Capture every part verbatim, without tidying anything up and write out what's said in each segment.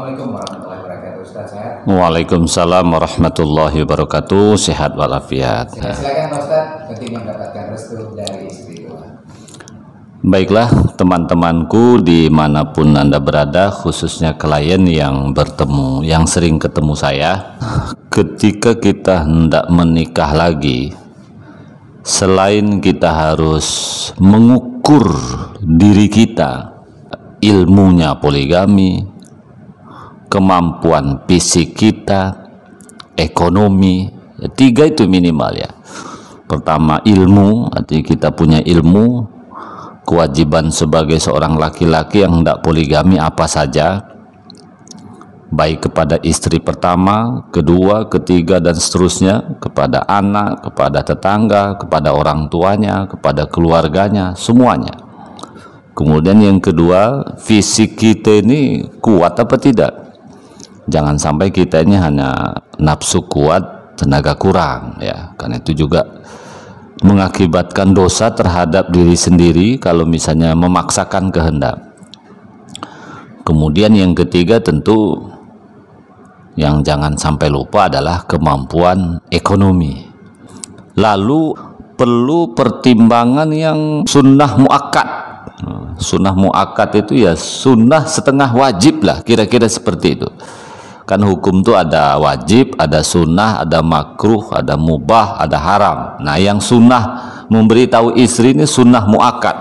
Assalamualaikum warahmatullahi wabarakatuh. Ustaz, sehat? Waalaikumsalam warahmatullahi wabarakatuh. Sehat walafiat. Silakan Pak Ustaz, ketika mendapatkan restu dari istri Tuhan. Baiklah teman-temanku dimanapun Anda berada, khususnya klien yang bertemu, yang sering ketemu saya. Ketika kita hendak menikah lagi, selain kita harus mengukur diri kita, ilmunya poligami, kemampuan fisik kita, ekonomi, tiga itu minimal ya. Pertama ilmu, artinya kita punya ilmu, kewajiban sebagai seorang laki-laki yang hendak poligami apa saja, baik kepada istri pertama, kedua, ketiga dan seterusnya, kepada anak, kepada tetangga, kepada orang tuanya, kepada keluarganya, semuanya. Kemudian yang kedua, fisik kita ini kuat apa tidak? Jangan sampai kita ini hanya nafsu kuat, tenaga kurang ya. Karena itu juga mengakibatkan dosa terhadap diri sendiri kalau misalnya memaksakan kehendak. Kemudian yang ketiga tentu yang jangan sampai lupa adalah kemampuan ekonomi. Lalu perlu pertimbangan yang sunnah muakkad. Sunnah muakkad itu ya sunnah setengah wajib lah, kira-kira seperti itu. Kan hukum itu ada wajib, ada sunnah, ada makruh, ada mubah, ada haram. Nah yang sunnah memberitahu istri ini sunnah muakkad.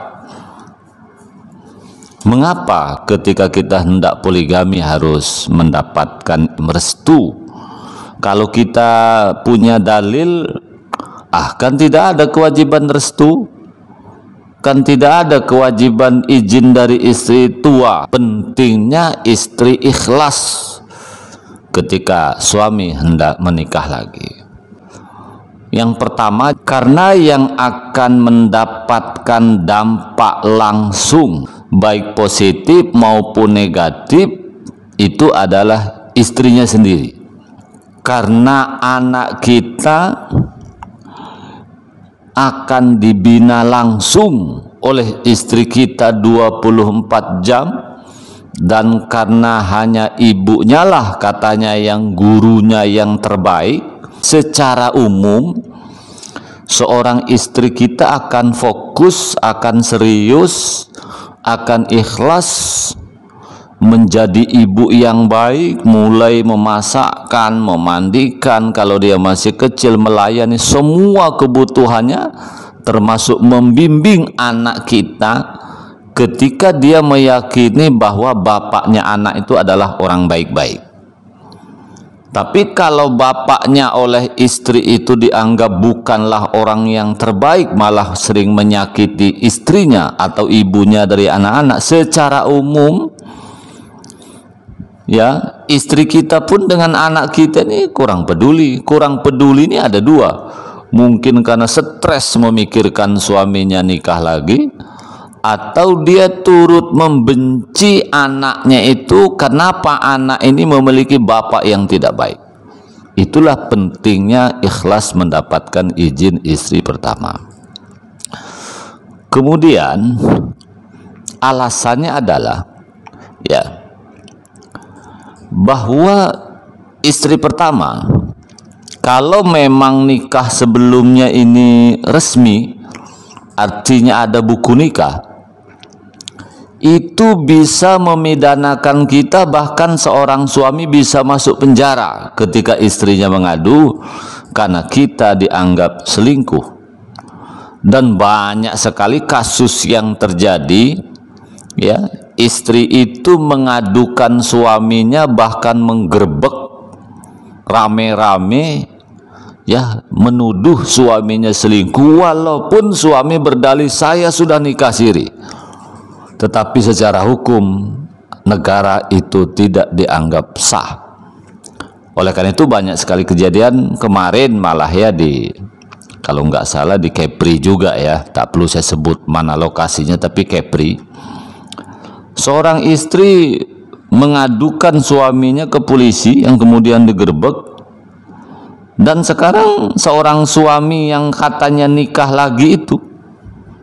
Mengapa ketika kita hendak poligami harus mendapatkan restu? Kalau kita punya dalil, ah kan tidak ada kewajiban restu, kan tidak ada kewajiban izin dari istri tua. Pentingnya istri ikhlas ketika suami hendak menikah lagi. Yang pertama, karena yang akan mendapatkan dampak langsung baik positif maupun negatif itu adalah istrinya sendiri. Karena anak kita akan dibina langsung oleh istri kita dua puluh empat jam, dan karena hanya ibunya lah katanya yang gurunya yang terbaik, secara umum seorang istri kita akan fokus, akan serius, akan ikhlas menjadi ibu yang baik, mulai memasakkan, memandikan, kalau dia masih kecil melayani semua kebutuhannya, termasuk membimbing anak kita ketika dia meyakini bahwa bapaknya anak itu adalah orang baik-baik. Tapi kalau bapaknya oleh istri itu dianggap bukanlah orang yang terbaik, malah sering menyakiti istrinya atau ibunya dari anak-anak, secara umum ya istri kita pun dengan anak kita ini kurang peduli. Kurang peduli ini ada dua, mungkin karena stres memikirkan suaminya nikah lagi, atau dia turut membenci anaknya itu kenapa anak ini memiliki bapak yang tidak baik. Itulah pentingnya ikhlas mendapatkan izin istri pertama. Kemudian alasannya adalah ya bahwa istri pertama kalau memang nikah sebelumnya ini resmi, artinya ada buku nikah, itu bisa memidanakan kita, bahkan seorang suami bisa masuk penjara ketika istrinya mengadu karena kita dianggap selingkuh. Dan banyak sekali kasus yang terjadi ya, istri itu mengadukan suaminya, bahkan menggerebek rame-rame ya, menuduh suaminya selingkuh, walaupun suami berdalih saya sudah nikah siri. Tetapi secara hukum negara itu tidak dianggap sah. Oleh karena itu banyak sekali kejadian kemarin malah ya di, kalau nggak salah di Kepri juga ya, tak perlu saya sebut mana lokasinya, tapi Kepri, seorang istri mengadukan suaminya ke polisi yang kemudian digerebek. Dan sekarang seorang suami yang katanya nikah lagi itu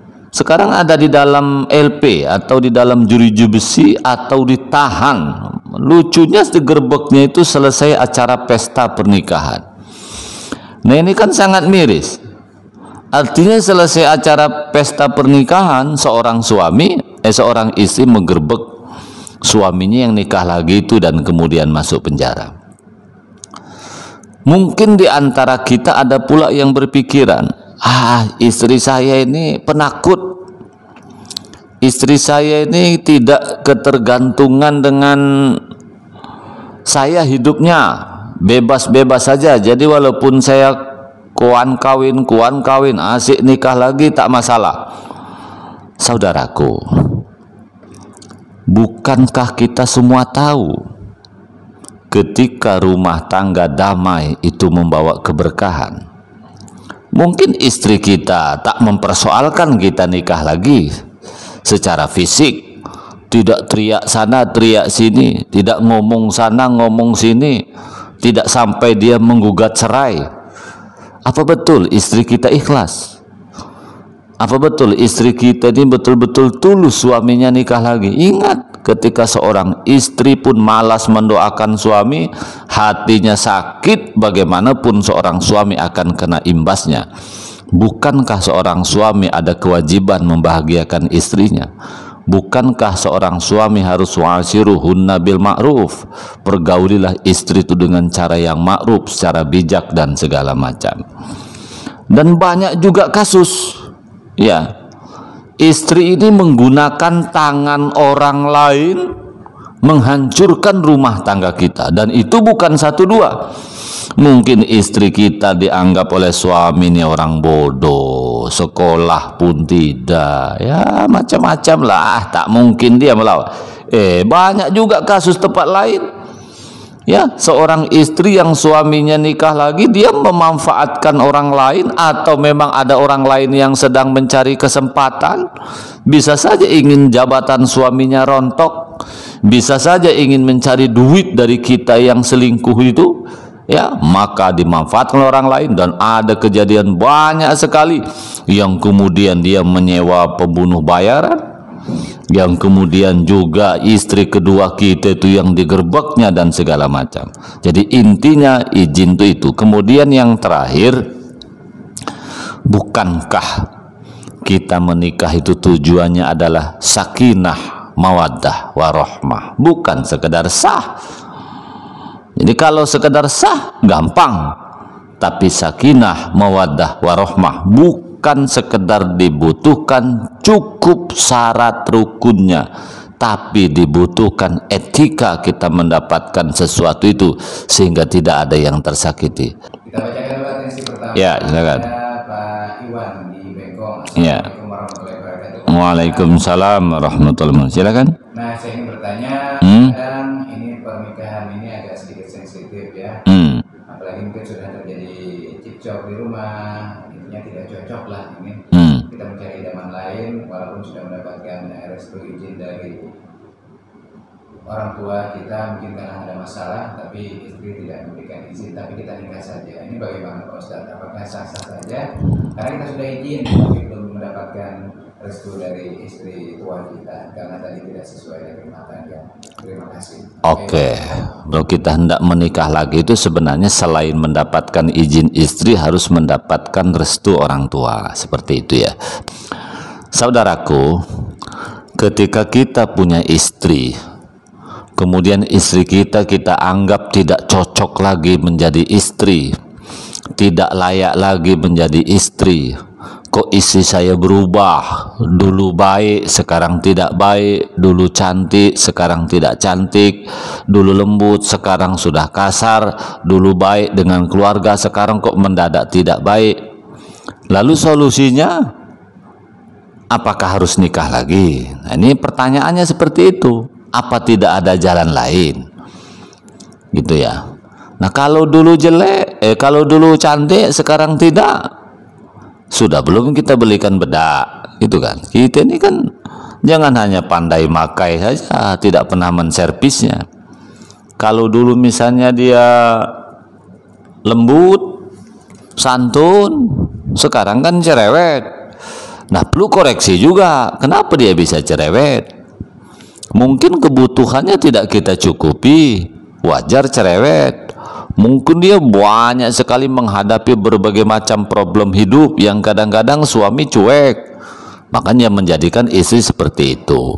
sekarang ada di dalam L P atau di dalam jeruji besi atau ditahan lucunya digerebeknya itu selesai acara pesta pernikahan. Nah ini kan sangat miris. Artinya selesai acara pesta pernikahan, seorang suami, eh seorang istri menggerebek suaminya yang nikah lagi itu dan kemudian masuk penjara. Mungkin di antara kita ada pula yang berpikiran, ah istri saya ini penakut, istri saya ini tidak ketergantungan dengan saya, hidupnya bebas-bebas saja. Jadi walaupun saya kuan kawin, kuan kawin, asik nikah lagi tak masalah. Saudaraku, bukankah kita semua tahu ketika rumah tangga damai itu membawa keberkahan? Mungkin istri kita tak mempersoalkan kita nikah lagi secara fisik, tidak teriak sana teriak sini, tidak ngomong sana ngomong sini, tidak sampai dia menggugat cerai. Apa betul istri kita ikhlas? Apa betul istri kita ini betul-betul tulus suaminya nikah lagi? Ingat, ketika seorang istri pun malas mendoakan suami, hatinya sakit, bagaimanapun seorang suami akan kena imbasnya. Bukankah seorang suami ada kewajiban membahagiakan istrinya? Bukankah seorang suami harus wa'ashiruhunna bil ma'ruf? Pergaulilah istri itu dengan cara yang ma'ruf, secara bijak dan segala macam. Dan banyak juga kasus, ya, istri ini menggunakan tangan orang lain menghancurkan rumah tangga kita, dan itu bukan satu dua. Mungkin istri kita dianggap oleh suami ini orang bodoh, sekolah pun tidak, ya macam-macam lah, tak mungkin dia melawan. Eh banyak juga kasus tempat lain, ya, seorang istri yang suaminya nikah lagi, dia memanfaatkan orang lain, atau memang ada orang lain yang sedang mencari kesempatan. Bisa saja ingin jabatan suaminya rontok, bisa saja ingin mencari duit dari kita yang selingkuh itu, ya, maka dimanfaatkan orang lain. Dan ada kejadian banyak sekali yang kemudian dia menyewa pembunuh bayaran, yang kemudian juga istri kedua kita itu yang digerebeknya dan segala macam. Jadi intinya izin itu itu. Kemudian yang terakhir, bukankah kita menikah itu tujuannya adalah sakinah, mawaddah, warahmah, bukan sekedar sah. Jadi kalau sekedar sah gampang, tapi sakinah, mawaddah, warahmah bukan sekedar dibutuhkan, cukup syarat rukunnya, tapi dibutuhkan etika kita mendapatkan sesuatu itu sehingga tidak ada yang tersakiti. Kita bacakan dulu atensi pertama. Ya, silakan. Ada Pak Iwan di Bengkong. Ya. Assalamualaikum warahmatullahi wabarakatuh. Waalaikumsalam warahmatullahi wabarakatuh. Silakan. Nah, saya ingin bertanya, Hmm? kadang ini pernikahan ini agak sedikit sensitif ya. Hmm. Apalagi mungkin sudah terjadi cekcok di rumah, intinya tidak cocok lah ini. Hmm. Kita mencari idaman lain, walaupun sudah mendapatkan restu izin dari orang tua kita, mungkin karena ada masalah, tapi istri tidak memberikan izin, tapi kita nikah saja. Ini bagaimana Pak Ustadz? Apakah sah-sah saja? Karena kita sudah izin, tapi belum mendapatkan restu dari istri tua kita, karena tadi tidak sesuai dengan rumah tangga. Terima kasih. Oke, kalau kita hendak menikah lagi itu sebenarnya selain mendapatkan izin istri, harus mendapatkan restu orang tua, seperti itu ya. Saudaraku, ketika kita punya istri, kemudian istri kita kita anggap tidak cocok lagi menjadi istri, tidak layak lagi menjadi istri. Kok istri saya berubah? Dulu baik, sekarang tidak baik. Dulu cantik, sekarang tidak cantik. Dulu lembut, sekarang sudah kasar. Dulu baik dengan keluarga, sekarang kok mendadak tidak baik. Lalu solusinya, apakah harus nikah lagi? Nah, ini pertanyaannya seperti itu. Apa tidak ada jalan lain? Gitu ya. Nah, kalau dulu jelek, eh kalau dulu cantik, sekarang tidak, sudah belum kita belikan bedak, gitu kan? Kita ini kan jangan hanya pandai makai saja, tidak pernah menservisnya. Kalau dulu misalnya dia lembut, santun, sekarang kan cerewet. Nah, perlu koreksi juga. Kenapa dia bisa cerewet? Mungkin kebutuhannya tidak kita cukupi, wajar cerewet. Mungkin dia banyak sekali menghadapi berbagai macam problem hidup yang kadang-kadang suami cuek, makanya menjadikan istri seperti itu.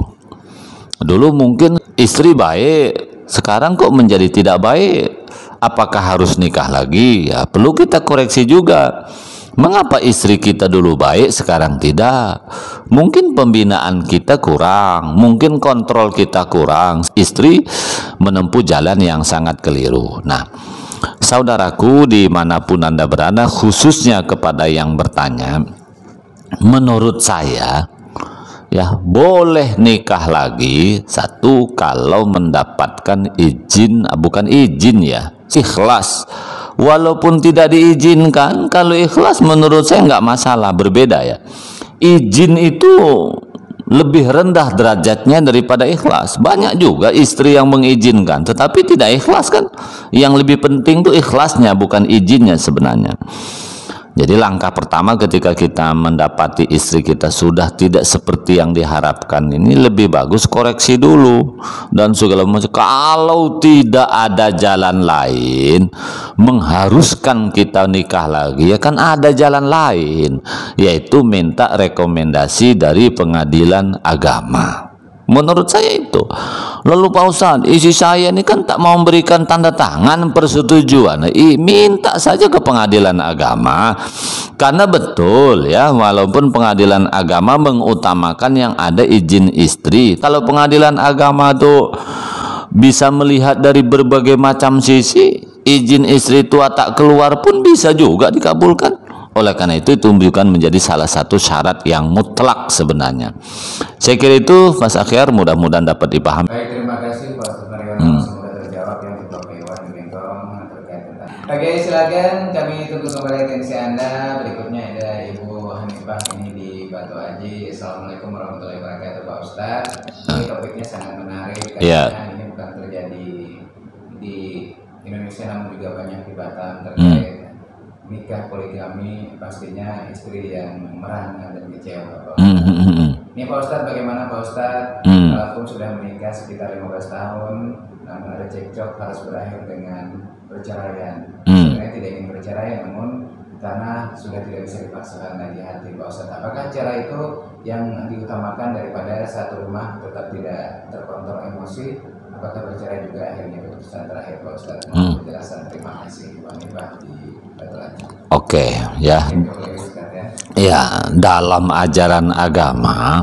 Dulu mungkin istri baik, sekarang kok menjadi tidak baik. Apakah harus nikah lagi? Ya, perlu kita koreksi juga. Mengapa istri kita dulu baik, sekarang tidak? Mungkin pembinaan kita kurang, mungkin kontrol kita kurang. Istri menempuh jalan yang sangat keliru. Nah, saudaraku dimanapun Anda berada, khususnya kepada yang bertanya, menurut saya, ya boleh nikah lagi satu kalau mendapatkan izin, bukan izin ya, ikhlas. Walaupun tidak diizinkan, kalau ikhlas menurut saya nggak masalah, berbeda ya. Izin itu lebih rendah derajatnya daripada ikhlas. Banyak juga istri yang mengizinkan tetapi tidak ikhlas kan. Yang lebih penting itu ikhlasnya, bukan izinnya sebenarnya. Jadi langkah pertama ketika kita mendapati istri kita sudah tidak seperti yang diharapkan, ini lebih bagus koreksi dulu dan segala macam. Kalau tidak ada jalan lain mengharuskan kita nikah lagi, ya kan ada jalan lain, yaitu minta rekomendasi dari pengadilan agama. Menurut saya itu. Lalu Pak Ustadz, isi saya ini kan tak mau memberikan tanda tangan persetujuan. I, minta saja ke pengadilan agama. Karena betul ya, walaupun pengadilan agama mengutamakan yang ada izin istri. Kalau pengadilan agama tuh bisa melihat dari berbagai macam sisi, izin istri tua tak keluar pun bisa juga dikabulkan. Oleh karena itu, itu bukan menjadi salah satu syarat yang mutlak sebenarnya. Saya kira itu, Mas Akhyar, mudah-mudahan dapat dipahami. Baik, terima kasih Pak Ustadz Mariono. Hmm. Semoga terjawab yang Bapak Iwan Gentong terkait tentang. Oke, silakan kami tunggu kembali atensi Anda. Berikutnya ada Ibu Hanifah ini di Batu Aji. Assalamualaikum warahmatullahi wabarakatuh Pak Ustadz. Ini topiknya sangat menarik karena Yeah. ini bukan terjadi di Indonesia namun juga banyak di Batam terkait hmm. nikah poligami, pastinya istri yang merana dan kecewa Pak Ustadz. Mm -hmm. Ini Pak Ustadz, bagaimana Pak Ustadz? Mm. Walaupun sudah menikah sekitar lima belas tahun, namun ada cekcok harus berakhir dengan perceraian. Mm. Sebenarnya tidak ingin bercerai, namun karena sudah tidak bisa dipaksakan lagi hati Pak Ustadz. Apakah cara itu yang diutamakan daripada satu rumah tetap tidak terkontrol emosi? Apakah bercerai juga akhirnya keputusan terakhir Pak Ustadz? Hmm. Penjelasan, terima kasih Pak Nifah di Batu Aji. Oke, ya. Ya, dalam ajaran agama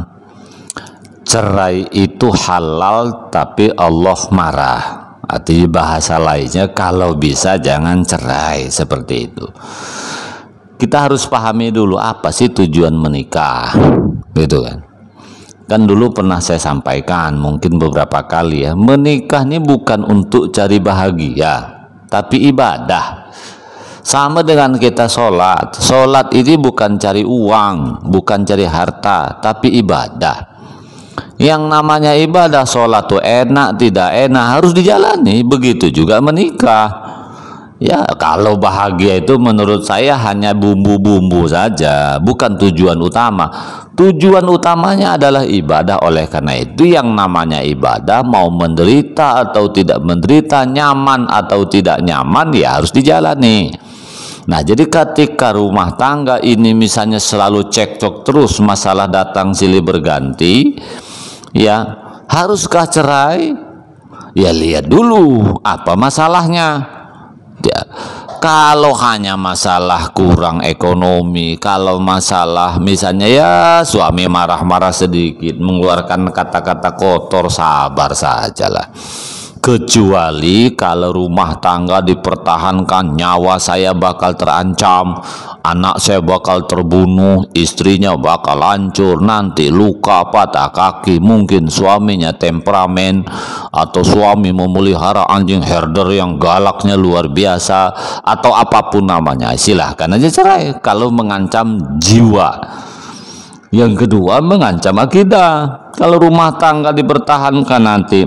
cerai itu halal tapi Allah marah. Artinya bahasa lainnya kalau bisa jangan cerai, seperti itu. Kita harus pahami dulu apa sih tujuan menikah, gitu kan. Kan dulu pernah saya sampaikan mungkin beberapa kali ya, menikah ini bukan untuk cari bahagia tapi ibadah. Sama dengan kita sholat. Sholat ini bukan cari uang, bukan cari harta, tapi ibadah. Yang namanya ibadah, sholat tuh enak tidak enak harus dijalani. Begitu juga menikah. Ya, kalau bahagia itu menurut saya hanya bumbu-bumbu saja, bukan tujuan utama. Tujuan utamanya adalah ibadah. Oleh karena itu yang namanya ibadah, mau menderita atau tidak menderita, nyaman atau tidak nyaman, ya harus dijalani. Nah, jadi ketika rumah tangga ini misalnya selalu cekcok terus, masalah datang silih berganti, ya haruskah cerai? Ya lihat dulu apa masalahnya. Ya, kalau hanya masalah kurang ekonomi, kalau masalah misalnya ya suami marah-marah sedikit, mengeluarkan kata-kata kotor, sabar sajalah. Kecuali kalau rumah tangga dipertahankan, nyawa saya bakal terancam, anak saya bakal terbunuh, istrinya bakal hancur, nanti luka patah kaki, mungkin suaminya temperamen, atau suami memelihara anjing herder yang galaknya luar biasa, atau apapun namanya, silahkan aja cerai kalau mengancam jiwa. Yang kedua, mengancam akidah. Kalau rumah tangga dipertahankan nanti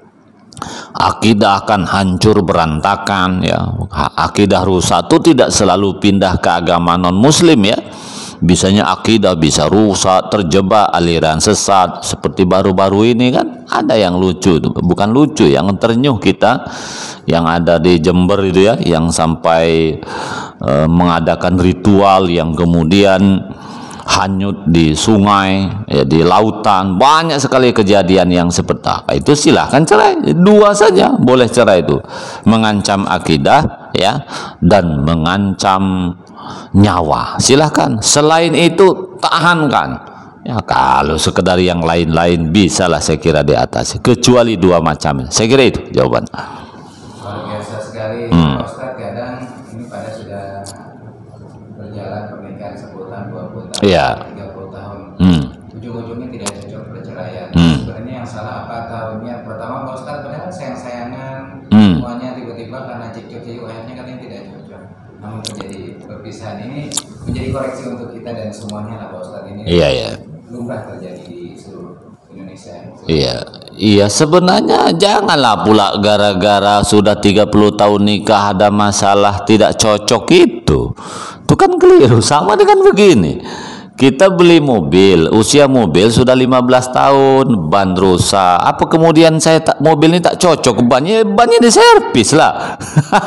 akidah akan hancur berantakan ya. Akidah rusak itu tidak selalu pindah ke agama non muslim ya. Bisanya akidah bisa rusak, terjebak aliran sesat seperti baru-baru ini kan ada yang lucu, bukan lucu, yang ternyuh kita yang ada di Jember itu ya, yang sampai e, mengadakan ritual yang kemudian hanyut di sungai, ya, di lautan. Banyak sekali kejadian yang seperti apa. Itu silahkan cerai, dua saja boleh cerai itu, mengancam akidah ya dan mengancam nyawa, silahkan. Selain itu tahankan ya. Kalau sekedar yang lain-lain bisalah saya kira diatasi, kecuali dua macam. Saya kira itu jawaban. Luar biasa sekali hmm. Pak Ustadz. Kadang ini pada sudah berjalan pernikahan sepuluh tahun, dua puluh tahun, ya. tiga puluh tahun, hmm. ujung-ujungnya tidak cocok perceraian. hmm. Sebenarnya yang salah apa tahunnya? Pertama Pak Ustadz, padahal sayang-sayangan, hmm. semuanya tiba-tiba karena cekcok-cekcok akhirnya katanya tidak cocok. Namun terjadi perpisahan. Ini menjadi koreksi untuk kita dan semuanya lah Pak Ustadz. Ini iya ya lumrah terjadi di seluruh Indonesia. Iya, iya sebenarnya janganlah pula gara-gara sudah tiga puluh tahun nikah ada masalah tidak cocok itu. Itu kan keliru, sama dengan begini. Kita beli mobil, usia mobil sudah lima belas tahun, ban rusak. Apa kemudian saya tak, mobil ini tak cocok bannya, bannya diservis lah.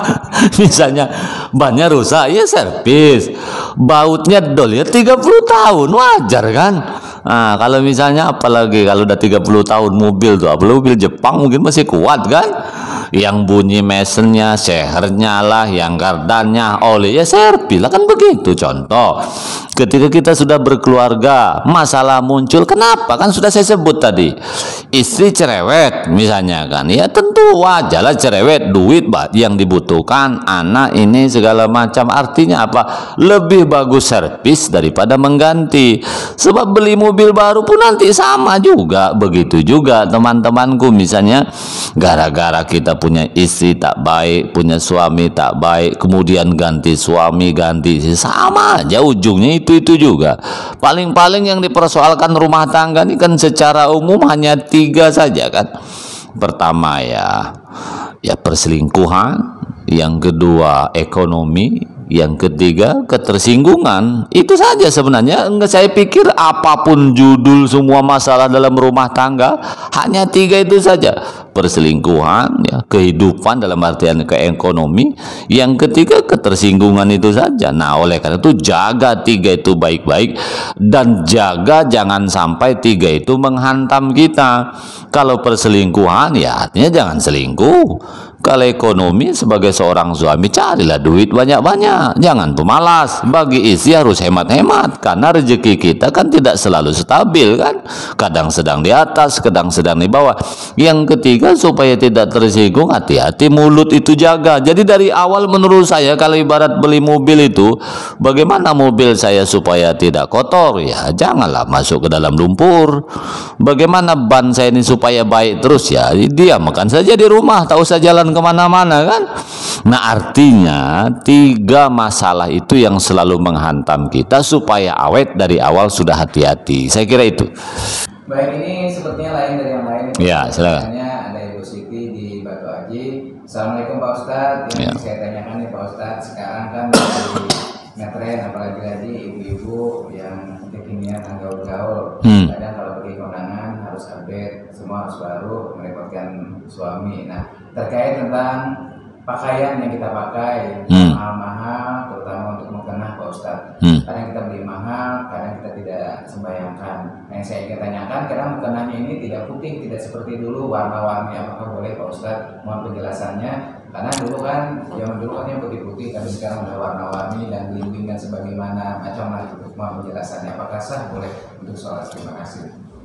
Misalnya bannya rusak, ya servis. Bautnya dol ya tiga puluh tahun, wajar kan? Nah, kalau misalnya apalagi kalau udah tiga puluh tahun mobil tuh, apalagi mobil Jepang mungkin masih kuat kan? Yang bunyi mesennya, sehernya lah, yang gardannya, oli ya servis lah kan begitu. Contoh, ketika kita sudah berkeluarga, masalah muncul, kenapa? Kan sudah saya sebut tadi, istri cerewet misalnya kan, ya tentu wajar lah cerewet, duit yang dibutuhkan, anak ini segala macam. Artinya apa? Lebih bagus servis daripada mengganti. Sebab beli mobil baru pun nanti sama juga. Begitu juga teman-temanku, misalnya gara-gara kita punya istri tak baik, punya suami tak baik, kemudian ganti suami, ganti istri, sama aja ujungnya itu-itu juga. Paling-paling yang dipersoalkan rumah tangga ini kan secara umum hanya tiga saja kan. Pertama ya ya perselingkuhan, yang kedua ekonomi, yang ketiga ketersinggungan. Itu saja sebenarnya. Enggak, saya pikir apapun judul semua masalah dalam rumah tangga hanya tiga itu saja. Perselingkuhan ya, kehidupan dalam artian ke ekonomi, yang ketiga ketersinggungan, itu saja. Nah oleh karena itu jaga tiga itu baik-baik, dan jaga jangan sampai tiga itu menghantam kita. Kalau perselingkuhan ya artinya jangan selingkuh. Kalau ekonomi, sebagai seorang suami carilah duit banyak-banyak, jangan pemalas. Bagi istri harus hemat-hemat, karena rezeki kita kan tidak selalu stabil kan, kadang sedang di atas, kadang sedang di bawah. Yang ketiga, supaya tidak tersinggung, hati-hati mulut itu jaga. Jadi dari awal menurut saya, kalau ibarat beli mobil itu, bagaimana mobil saya supaya tidak kotor? Ya janganlah masuk ke dalam lumpur. Bagaimana ban saya ini supaya baik terus? Ya diamkan saja di rumah, tak usah jalan kemana-mana kan. Nah artinya tiga masalah itu yang selalu menghantam kita, supaya awet dari awal sudah hati-hati. Saya kira itu. Baik, ini sepertinya lain dari yang lain. Ya silakan. Ada Ibu Siti di Batu Aji. Assalamualaikum Pak Ustadz. Yang ya. Saya tanyakan nih Pak Ustadz, sekarang kan di ngetren apalagi lagi ibu-ibu yang kekinian gaul-gaul. Hmm. Kadang kalau pergi kondangan harus update, semua harus baru, merepotkan suami. Nah terkait tentang pakaian yang kita pakai, hmm. mahal-mahal, terutama untuk mukena Pak Ustadz. Hmm. Kadang kita beli mahal, kadang kita tidak sembayangkan. Nah, yang saya ingin tanyakan, karena mukenanya ini tidak putih, tidak seperti dulu warna-warni, apakah boleh Pak Ustadz? Mohon penjelasannya. Karena dulu kan, zaman dulu kan yang putih-putih, tapi sekarang udah warna-warni dan bling-bling dan sebagaimana macam lah itu. Mohon penjelasannya, apakah sah boleh untuk sholat? Terima kasih.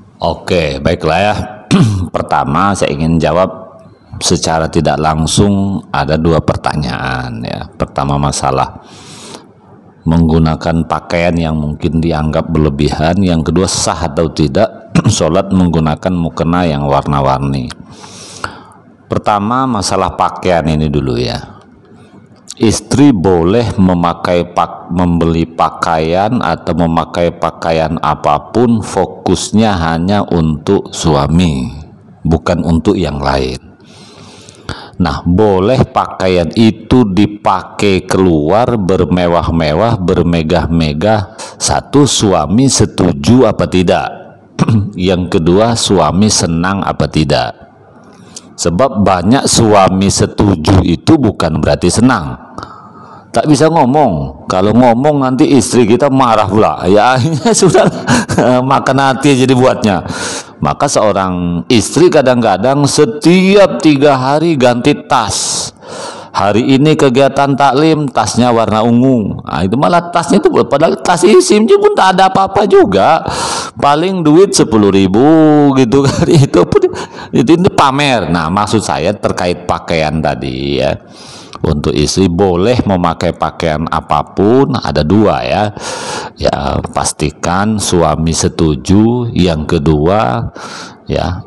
Oke, baiklah ya. Pertama saya ingin jawab secara tidak langsung, ada dua pertanyaan ya. Pertama masalah menggunakan pakaian yang mungkin dianggap berlebihan, yang kedua sah atau tidak sholat menggunakan mukena yang warna-warni. Pertama masalah pakaian ini dulu ya. Istri boleh memakai pak, membeli pakaian atau memakai pakaian apapun, fokusnya hanya untuk suami, bukan untuk yang lain. Nah, boleh pakaian itu dipakai keluar bermewah-mewah, bermegah-megah Satu, suami setuju apa tidak. Yang kedua, suami senang apa tidak. Sebab banyak suami setuju itu bukan berarti senang. Tak bisa ngomong. Kalau ngomong nanti istri kita marah pula. Ya akhirnya sudah makan hati jadi buatnya. Maka seorang istri kadang-kadang setiap tiga hari ganti tas. Hari ini kegiatan taklim, tasnya warna ungu. Nah, itu malah tasnya itu padahal tas isim pun tak ada apa-apa juga. Paling duit sepuluh ribu gitu kan. Itu pun itu, itu pamer. Nah, maksud saya terkait pakaian tadi ya. Untuk istri boleh memakai pakaian apapun, ada dua ya. Ya, pastikan suami setuju. Yang kedua ya,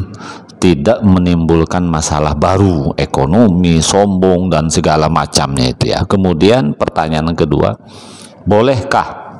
tidak menimbulkan masalah baru, ekonomi, sombong dan segala macamnya itu ya. Kemudian pertanyaan kedua, bolehkah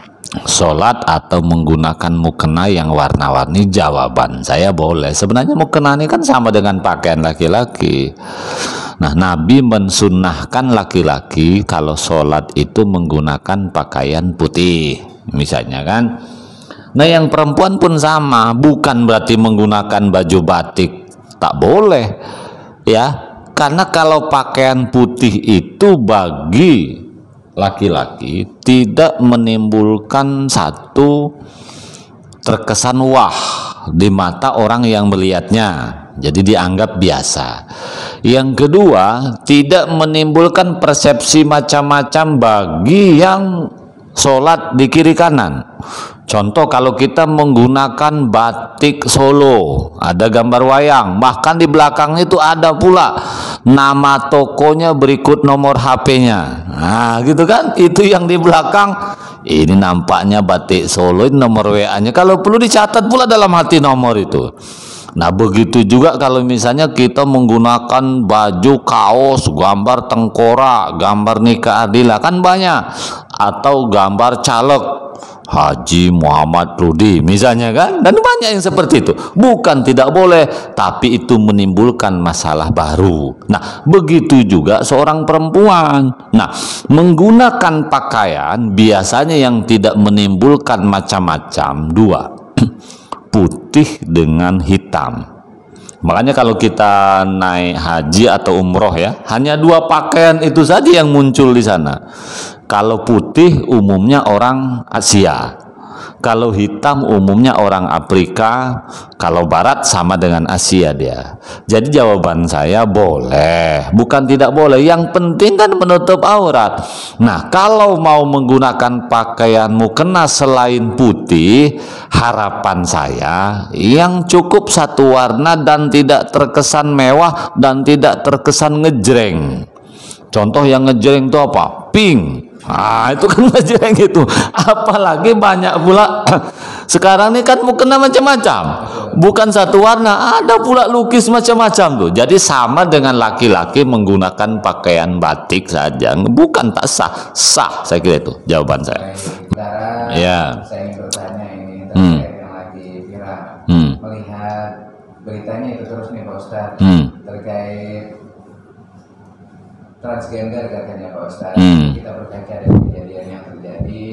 sholat atau menggunakan mukena yang warna-warni? Jawaban saya boleh. Sebenarnya mukena ini kan sama dengan pakaian laki-laki. Nah, Nabi mensunnahkan laki-laki kalau sholat itu menggunakan pakaian putih, misalnya kan. Nah, yang perempuan pun sama, bukan berarti menggunakan baju batik tak boleh ya, karena kalau pakaian putih itu bagi laki-laki tidak menimbulkan satu terkesan wah di mata orang yang melihatnya, jadi dianggap biasa. Yang kedua, tidak menimbulkan persepsi macam-macam bagi yang sholat di kiri kanan. Contoh, kalau kita menggunakan batik Solo, ada gambar wayang, bahkan di belakang itu ada pula nama tokonya berikut nomor H P-nya. Nah, gitu kan? Itu yang di belakang. Ini nampaknya batik Solo, ini nomor W A-nya. Kalau perlu dicatat pula dalam hati nomor itu. Nah, begitu juga kalau misalnya kita menggunakan baju kaos, gambar tengkorak, gambar nikah adila, kan banyak. Atau gambar caleg Haji Muhammad Rudi misalnya kan, dan banyak yang seperti itu. Bukan tidak boleh, tapi itu menimbulkan masalah baru. Nah, begitu juga seorang perempuan. Nah, menggunakan pakaian biasanya yang tidak menimbulkan macam-macam dua, putih dengan hitam. Makanya kalau kita naik haji atau umroh ya, hanya dua pakaian itu saja yang muncul di sana. Kalau putih umumnya orang Asia, kalau hitam umumnya orang Afrika, kalau barat sama dengan Asia dia. Jadi jawaban saya boleh, bukan tidak boleh. Yang penting kan menutup aurat. Nah, kalau mau menggunakan pakaian mukena selain putih, harapan saya yang cukup satu warna dan tidak terkesan mewah dan tidak terkesan ngejreng. Contoh yang ngejreng itu apa? Pink. Ah, itu kan ngejreng itu. Apalagi banyak pula sekarang ini kan mukena macam-macam, bukan satu warna, ada pula lukis macam-macam tuh. Jadi sama dengan laki-laki menggunakan pakaian batik saja, bukan tak sah. Sah, saya kira itu jawaban saya. Sekarang ya. Saya ingin bertanya ini terkait hmm. yang lagi viral, hmm. melihat beritanya itu terus nih Pak Ustadz, hmm. terkait transgender katanya Pak Ustadz. hmm. Kita berkaca dari kejadian yang terjadi,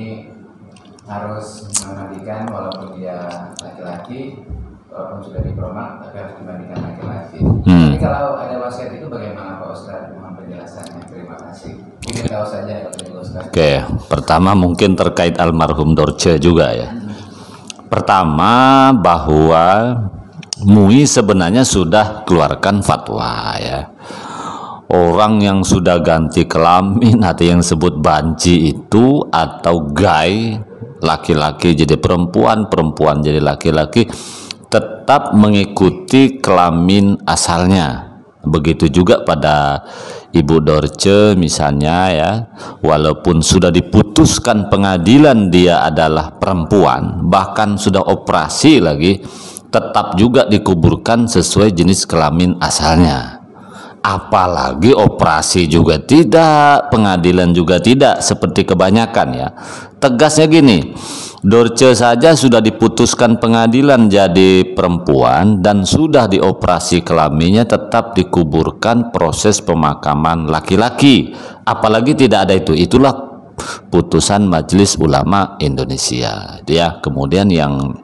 harus memandikan walaupun dia laki-laki, walaupun sudah dipromak tapi harus dimandikan laki-laki. hmm. Tapi kalau ada wasiat itu bagaimana Pak Ustadz? Mohon penjelasannya, terima kasih. Ingin tahu saja Pak Ustadz. Oke, pertama mungkin terkait almarhum Dorce juga ya. hmm. Pertama, bahwa M U I sebenarnya sudah keluarkan fatwa ya. Orang yang sudah ganti kelamin atau yang sebut banci itu, atau gay, laki-laki jadi perempuan, perempuan jadi laki-laki, tetap mengikuti kelamin asalnya. Begitu juga pada Ibu Dorce misalnya ya, walaupun sudah diputuskan pengadilan dia adalah perempuan, bahkan sudah operasi lagi, tetap juga dikuburkan sesuai jenis kelamin asalnya. Apalagi operasi juga tidak, pengadilan juga tidak, seperti kebanyakan ya. Tegasnya gini, Dorce saja sudah diputuskan pengadilan jadi perempuan dan sudah dioperasi kelaminnya, tetap dikuburkan proses pemakaman laki-laki. Apalagi tidak ada itu. Itulah putusan Majelis Ulama Indonesia. Ya, kemudian yang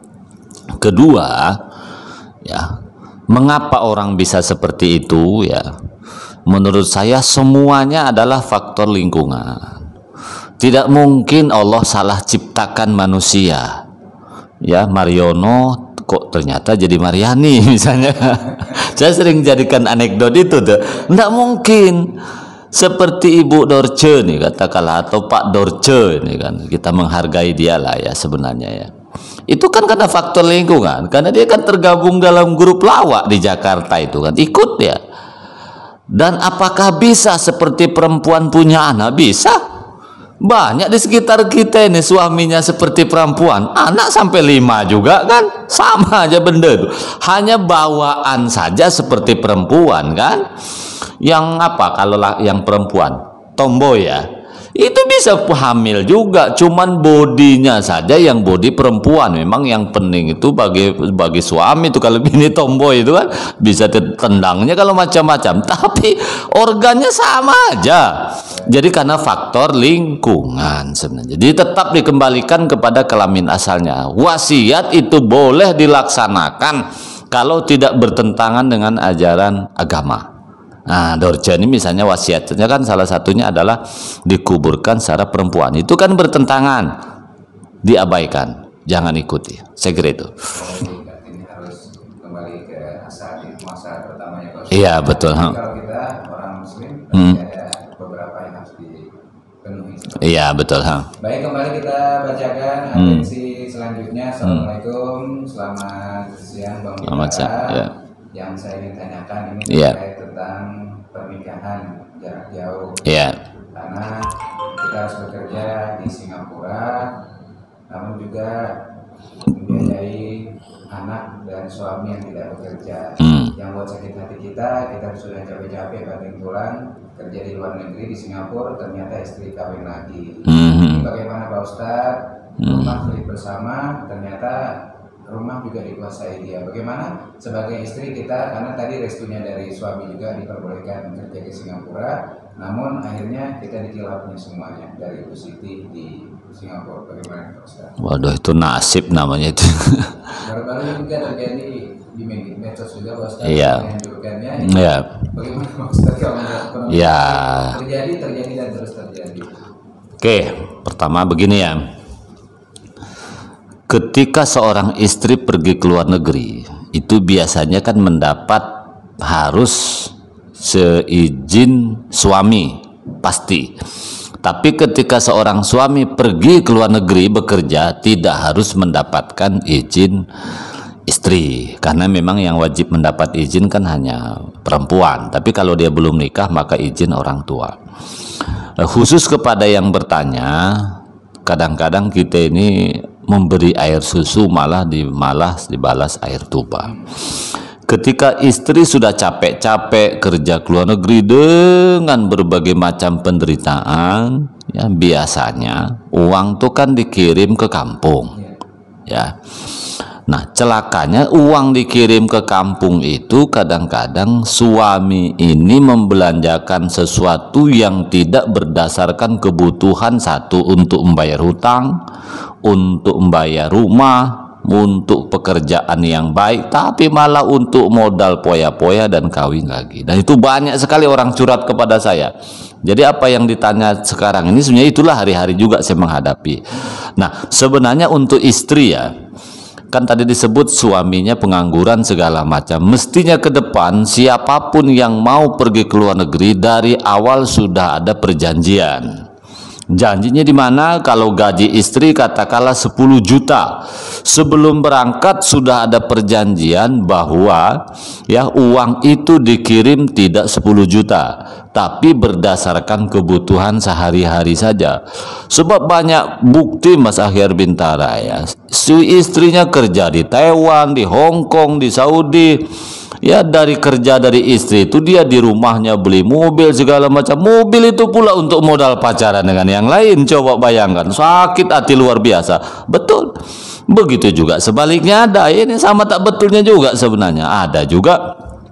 kedua, ya, mengapa orang bisa seperti itu? Ya, menurut saya semuanya adalah faktor lingkungan. Tidak mungkin Allah salah ciptakan manusia. Ya, Mariono kok ternyata jadi Mariani misalnya. Saya sering jadikan anekdot itu tuh. Tidak mungkin. Seperti Ibu Dorce nih katakanlah, atau Pak Dorce ini kan, kita menghargai dia lah ya sebenarnya ya. Itu kan karena faktor lingkungan, karena dia kan tergabung dalam grup lawak di Jakarta itu kan, ikut ya. Dan apakah bisa seperti perempuan punya anak? Bisa. Banyak di sekitar kita ini suaminya seperti perempuan, anak sampai lima juga kan, sama aja benda itu. Hanya bawaan saja seperti perempuan kan. Yang apa kalau yang perempuan tomboy ya, itu bisa hamil juga, cuman bodinya saja yang body perempuan. Memang yang penting itu bagi bagi suami itu, kalau bini tomboy itu kan bisa tendangnya kalau macam-macam, tapi organnya sama aja. Jadi karena faktor lingkungan sebenarnya. Jadi tetap dikembalikan kepada kelamin asalnya. Wasiat itu boleh dilaksanakan kalau tidak bertentangan dengan ajaran agama. Nah, Dorce ini misalnya wasiatnya kan salah satunya adalah dikuburkan secara perempuan. Itu kan bertentangan, diabaikan, jangan ikuti. Saya kira itu. Ini harus kembali ke asal masa pertamanya. Iya betul. Kalau kita orang Muslim, hmm. ada beberapa yang harus dipenuhi. Iya betul. Ha. Baik, kembali kita bacakan atensi hmm. selanjutnya. Assalamualaikum, selamat siang Bang. Selamat siang. Ya. Yang saya ingin tanyakan ini yeah. terkait tentang pernikahan jarak jauh. Yeah. Karena kita harus bekerja di Singapura, namun juga membiayai anak dan suami yang tidak bekerja. Mm. Yang buat sakit hati kita, kita sudah capek-capek banting tulang kerja di luar negeri di Singapura, ternyata istri kawin lagi. Mm-hmm. Ini bagaimana Pak Ustadz? Rumah beli bersama, ternyata rumah juga dikuasai dia. Bagaimana sebagai istri kita, karena tadi restunya dari suami juga diperbolehkan kerja ke Singapura, namun akhirnya kita dikilapnya semuanya dari Ibu Siti di Singapura. Bagaimana Pak Ustaz? Waduh, itu nasib namanya itu. Baru-baru juga terjadi di medsos juga Pak Ustaz. Iya. Iya. Bagaimana Pak Ustaz kalau melihat ya. terjadi, terjadi dan terus terjadi? Oke, pertama begini ya. Ketika seorang istri pergi ke luar negeri, itu biasanya kan mendapat harus seizin suami, pasti. Tapi ketika seorang suami pergi ke luar negeri bekerja, tidak harus mendapatkan izin istri, karena memang yang wajib mendapat izin kan hanya perempuan. Tapi kalau dia belum nikah, maka izin orang tua. Khusus kepada yang bertanya, kadang-kadang kita ini memberi air susu malah di malah dibalas air tuba. Ketika istri sudah capek-capek kerja ke luar negeri dengan berbagai macam penderitaan, ya biasanya uang tuh kan dikirim ke kampung, ya. Nah, celakanya uang dikirim ke kampung itu kadang-kadang suami ini membelanjakan sesuatu yang tidak berdasarkan kebutuhan. Satu, untuk membayar hutang, untuk membayar rumah, untuk pekerjaan yang baik, tapi malah untuk modal poya-poya dan kawin lagi. Dan itu banyak sekali orang curhat kepada saya. Jadi apa yang ditanya sekarang ini sebenarnya itulah hari-hari juga saya menghadapi. Nah, sebenarnya untuk istri ya, kan tadi disebut suaminya pengangguran segala macam. Mestinya ke depan siapapun yang mau pergi ke luar negeri dari awal sudah ada perjanjian. Janjinya di mana? Kalau gaji istri katakanlah sepuluh juta, sebelum berangkat sudah ada perjanjian bahwa ya uang itu dikirim tidak sepuluh juta, tapi berdasarkan kebutuhan sehari-hari saja. Sebab banyak bukti Mas Akhir Bintara ya, si istrinya kerja di Taiwan, di Hong Kong, di Saudi. Ya dari kerja dari istri itu dia di rumahnya beli mobil segala macam. Mobil itu pula untuk modal pacaran dengan yang lain. Coba bayangkan, sakit hati luar biasa. Betul. Begitu juga sebaliknya ada. Ini sama tak betulnya juga sebenarnya. Ada juga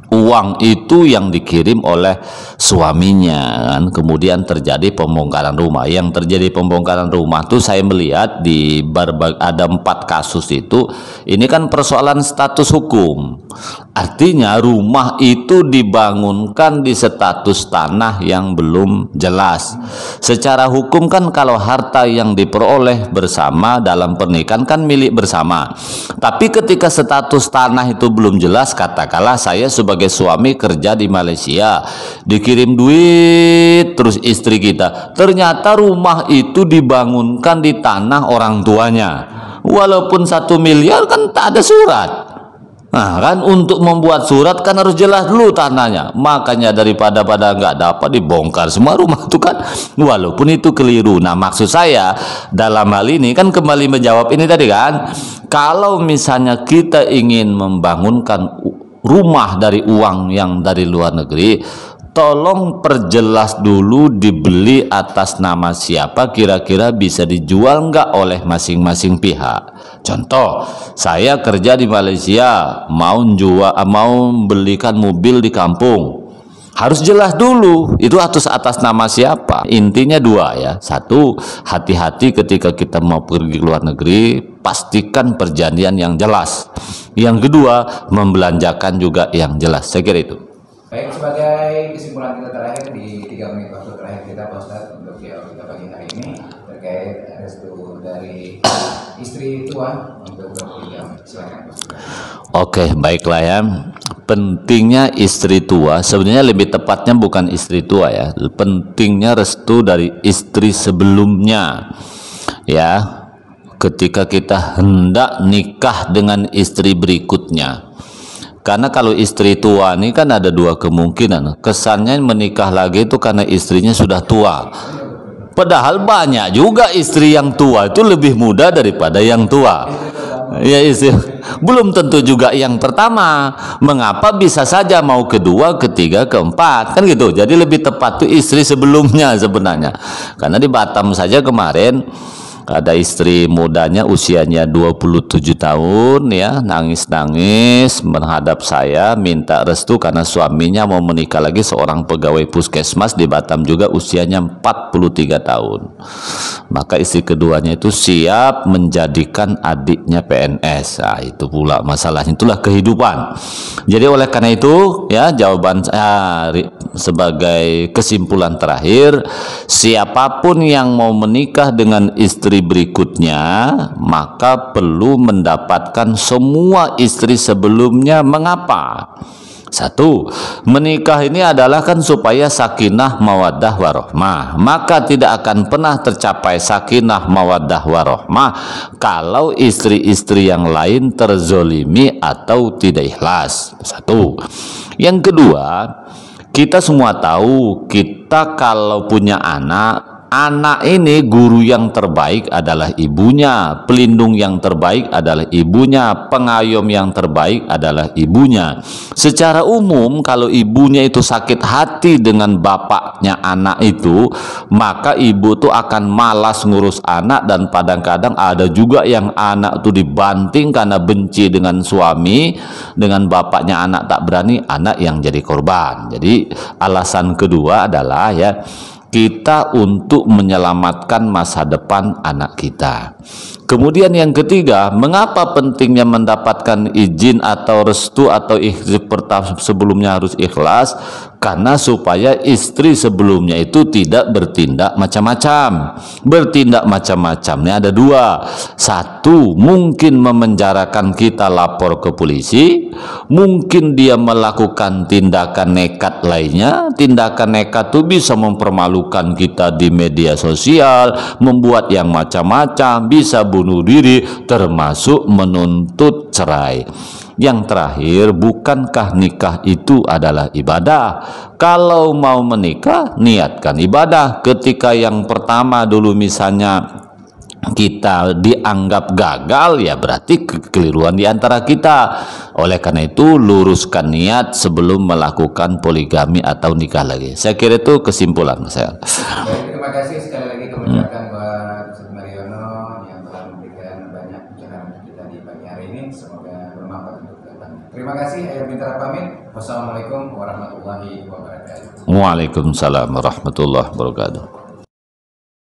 uang itu yang dikirim oleh suaminya kan. Kemudian terjadi pembongkaran rumah. Yang terjadi pembongkaran rumah tuh saya melihat di berbagai, ada empat kasus itu. Ini kan persoalan status hukum. Artinya rumah itu dibangunkan di status tanah yang belum jelas. Secara hukum kan kalau harta yang diperoleh bersama dalam pernikahan kan milik bersama. Tapi ketika status tanah itu belum jelas, katakanlah saya sebagai sebagai suami kerja di Malaysia, dikirim duit terus istri kita, ternyata rumah itu dibangunkan di tanah orang tuanya, walaupun satu miliar kan tak ada surat. Nah kan, untuk membuat surat kan harus jelas dulu tanahnya. Makanya daripada pada nggak dapat dibongkar semua rumah itu kan, walaupun itu keliru. Nah maksud saya dalam hal ini kan kembali menjawab ini tadi kan, kalau misalnya kita ingin membangunkan rumah dari uang yang dari luar negeri, tolong perjelas dulu dibeli atas nama siapa, kira-kira bisa dijual nggak oleh masing-masing pihak. Contoh, saya kerja di Malaysia, mau jual, mau belikan mobil di kampung, harus jelas dulu itu atas atas nama siapa. Intinya dua ya, satu, hati-hati ketika kita mau pergi ke luar negeri, pastikan perjanjian yang jelas. Yang kedua, membelanjakan juga yang jelas. Saya kira itu. Baik, sebagai kesimpulan kita terakhir di tiga menit waktu terakhir kita, Pak Ustadz, untuk dialog kita pagi hari ini terkait restu dari istri tua untuk berpinjam. Silakan. Oke, baiklah ya. Pentingnya istri tua, sebenarnya lebih tepatnya bukan istri tua ya. Pentingnya restu dari istri sebelumnya. Ya. Ketika kita hendak nikah dengan istri berikutnya, karena kalau istri tua ini kan ada dua kemungkinan. Kesannya menikah lagi itu karena istrinya sudah tua, padahal banyak juga istri yang tua itu lebih muda daripada yang tua. Ya istri belum tentu juga yang pertama. Mengapa bisa saja mau kedua, ketiga, keempat kan gitu. Jadi lebih tepat tuh istri sebelumnya sebenarnya. Karena di Batam saja kemarin ada istri mudanya usianya dua puluh tujuh tahun ya, nangis-nangis menghadap saya minta restu karena suaminya mau menikah lagi, seorang pegawai puskesmas di Batam juga usianya empat puluh tiga tahun. Maka istri keduanya itu siap menjadikan adiknya P N S. Nah, itu pula masalahnya, itulah kehidupan. Jadi oleh karena itu ya, jawaban saya sebagai kesimpulan terakhir, siapapun yang mau menikah dengan istri berikutnya maka perlu mendapatkan semua istri sebelumnya. Mengapa? Satu, menikah ini adalah kan supaya sakinah mawaddah warohmah. Maka tidak akan pernah tercapai sakinah mawaddah warohmah kalau istri-istri yang lain terzolimi atau tidak ikhlas. Satu. Yang kedua, kita semua tahu, kita kalau punya anak, anak ini guru yang terbaik adalah ibunya, pelindung yang terbaik adalah ibunya, pengayom yang terbaik adalah ibunya. Secara umum kalau ibunya itu sakit hati dengan bapaknya anak itu, maka ibu tuh akan malas ngurus anak, dan kadang-kadang ada juga yang anak tuh dibanting karena benci dengan suami, dengan bapaknya anak tak berani, anak yang jadi korban. Jadi alasan kedua adalah ya, kita untuk menyelamatkan masa depan anak kita. Kemudian yang ketiga, mengapa pentingnya mendapatkan izin atau restu atau istri pertama sebelumnya harus ikhlas? Karena supaya istri sebelumnya itu tidak bertindak macam-macam. Bertindak macam-macamnya ada dua. Satu, mungkin memenjarakan kita lapor ke polisi. Mungkin dia melakukan tindakan nekat lainnya. Tindakan nekat itu bisa mempermalukan kita di media sosial, membuat yang macam-macam, bisa bunuh diri, termasuk menuntut cerai. Yang terakhir, bukankah nikah itu adalah ibadah? Kalau mau menikah, niatkan ibadah. Ketika yang pertama dulu misalnya kita dianggap gagal, ya berarti kekeliruan di antara kita. Oleh karena itu, luruskan niat sebelum melakukan poligami atau nikah lagi. Saya kira itu kesimpulan saya. Baik, terima kasih sekali lagi kemenjarakan Pak Ustadz Mariono yang telah memberikan banyak pencerahan kita di pagi hari ini. Semoga bermanfaat untuk kita. Terima kasih. Ayah Bintara pamit. Wassalamualaikum warahmatullahi wabarakatuh. Waalaikumsalam warahmatullahi wabarakatuh.